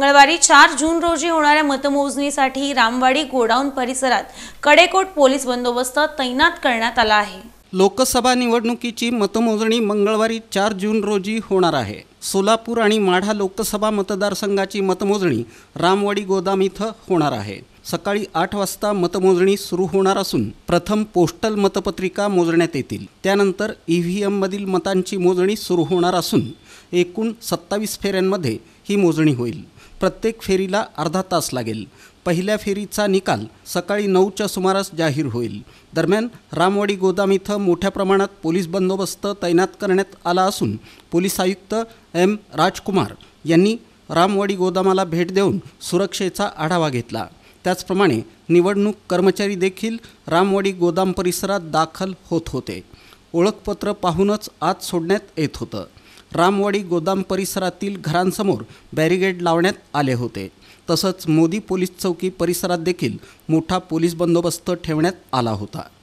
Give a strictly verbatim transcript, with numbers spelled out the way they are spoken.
मंगळवारी चार जून रोजी होणाऱ्या मतमोजणीसाठी रामवाडी गोडाऊन परिसरात कडेकोट पोलीस बंदोबस्त तैनात करण्यात आला आहे। लोकसभा निवडणुकीची मतमोजणी मंगळवारी चार जून रोजी होणार आहे। सोलापूर आणि माढा लोकसभा मतदारसंघाची मतमोजणी रामवाडी गोदाम इथं होणार आहे। सकाळी आठ वाजता मतमोजणी सुरू होणार असून प्रथम पोस्टल मतपत्रिका मोजण्यात येतील। त्यानंतर ईव्हीएम मधील मतांची मोजणी सुरू होणार असून एकूण सत्तावीस फेऱ्यांमध्ये ही मोजणी होईल। प्रत्येक फेरीला अर्धा तास लागेल। पहिल्या फेरीचा निकाल सकाळी नऊच्या सुमारास जाहीर होईल। दरम्यान रामवाडी गोदाम इथं मोठ्या प्रमाणात पोलीस बंदोबस्त तैनात करण्यात आला असून पोलीस आयुक्त एम राजकुमार यांनी रामवाडी गोदामाला भेट देऊन सुरक्षेचा आढावा घेतला। त्याचप्रमाणे निवडणूक कर्मचारी देखील रामवाडी गोदाम परिसरात दाखल होत होते। ओळखपत्र पाहूनच आत सोडण्यात येत होतं। रामवाडी गोदाम परिसरातील घरांसमोर बॅरिगेड लावण्यात आले होते। तसंच मोदी पोलीस चौकी परिसरात देखील मोठा पोलीस बंदोबस्त ठेवण्यात आला होता।